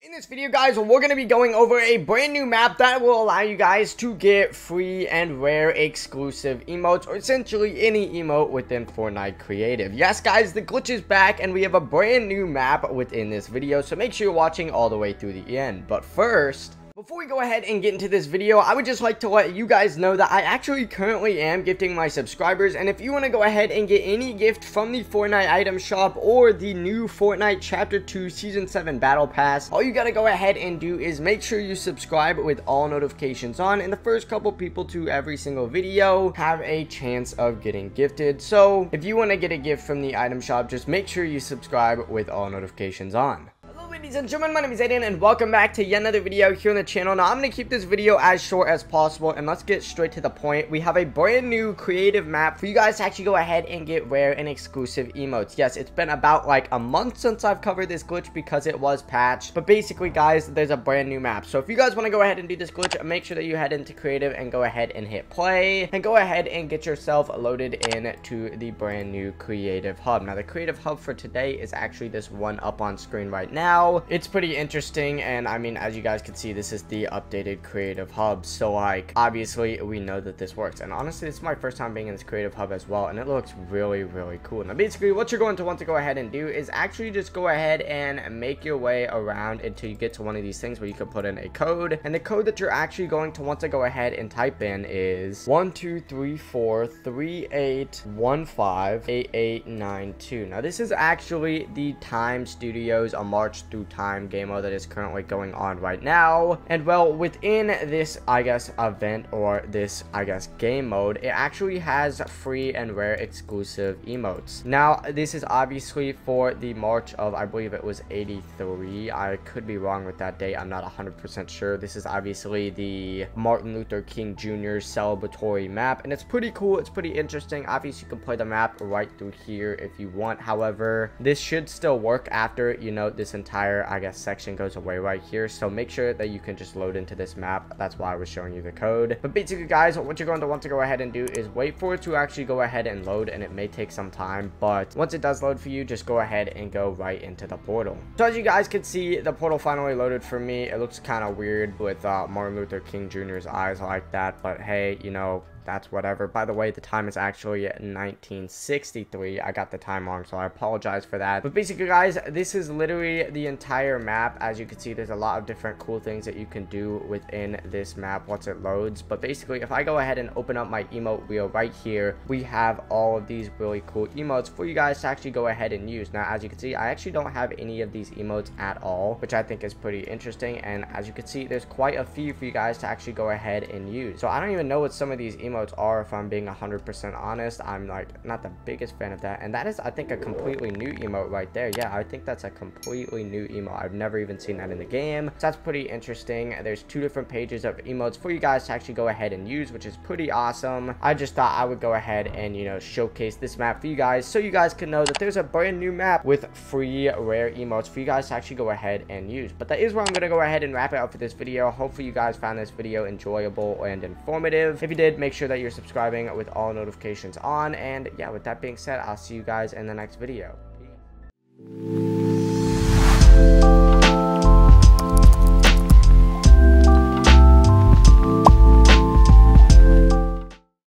In this video, guys, we're going to be going over a brand new map that will allow you guys to get free and rare exclusive emotes, or essentially any emote within Fortnite Creative. Yes, guys, the glitch is back, and we have a brand new map within this video, so make sure you're watching all the way through the end. But first, before we go ahead and get into this video, I would just like to let you guys know that I actually currently am gifting my subscribers, and if you want to go ahead and get any gift from the Fortnite item shop or the new Fortnite Chapter 2 Season 7 Battle Pass, all you gotta go ahead and do is make sure you subscribe with all notifications on, and the first couple people to every single video have a chance of getting gifted. So if you want to get a gift from the item shop, just make sure you subscribe with all notifications on. Ladies and gentlemen, my name is Aiden, and welcome back to yet another video here on the channel. Now, I'm going to keep this video as short as possible, and let's get straight to the point. We have a brand new creative map for you guys to actually go ahead and get rare and exclusive emotes. Yes, it's been about like a month since I've covered this glitch because it was patched, but basically, guys, there's a brand new map. So if you guys want to go ahead and do this glitch, make sure that you head into creative and go ahead and hit play, and go ahead and get yourself loaded into the brand new creative hub. Now, the creative hub for today is actually this one up on screen right now. It's pretty interesting, and I mean, as you guys can see, this is the updated creative hub. So like, obviously we know that this works, and honestly, this is my first time being in this creative hub as well, and it looks really cool. Now, basically what you're going to want to go ahead and do is actually just go ahead and make your way around until you get to one of these things where you can put in a code, and the code that you're actually going to want to go ahead and type in is 123438158892. Now, this is actually the Time Studios a March through Time game mode that is currently going on right now. And well, within this, I guess, event, or this, I guess, game mode, it actually has free and rare exclusive emotes. Now, this is obviously for the March of, I believe it was 83. I could be wrong with that date. I'm not 100% sure. This is obviously the Martin Luther King Jr. celebratory map, and it's pretty cool. It's pretty interesting. Obviously, you can play the map right through here if you want. However, this should still work after, you know, this entire, I guess, section goes away right here. So make sure that you can just load into this map. That's why I was showing you the code. But basically, guys, what you're going to want to go ahead and do is wait for it to actually go ahead and load, and it may take some time, but once it does load for you, just go ahead and go right into the portal. So as you guys can see, the portal finally loaded for me. It looks kind of weird with Martin Luther King Jr.'s eyes like that, but hey, you know, that's whatever. By the way, the time is actually at 1963. I got the time wrong, so I apologize for that. But basically, guys, this is literally the entire map. As you can see, there's a lot of different cool things that you can do within this map once it loads. But basically, if I go ahead and open up my emote wheel right here, we have all of these really cool emotes for you guys to actually go ahead and use. Now, as you can see, I actually don't have any of these emotes at all, which I think is pretty interesting. And as you can see, there's quite a few for you guys to actually go ahead and use. So I don't even know what some of these emotes are, if I'm being 100% honest. I'm like not the biggest fan of that, and that is, I think, a completely new emote right there. Yeah, I think that's a completely new emote. I've never even seen that in the game, so that's pretty interesting. There's two different pages of emotes for you guys to actually go ahead and use, which is pretty awesome. I just thought I would go ahead and, you know, showcase this map for you guys, so you guys can know that there's a brand new map with free rare emotes for you guys to actually go ahead and use. But that is where I'm gonna go ahead and wrap it up for this video. Hopefully you guys found this video enjoyable and informative. If you did, make sure that you're subscribing with all notifications on, and yeah, with that being said, I'll see you guys in the next video. Peace.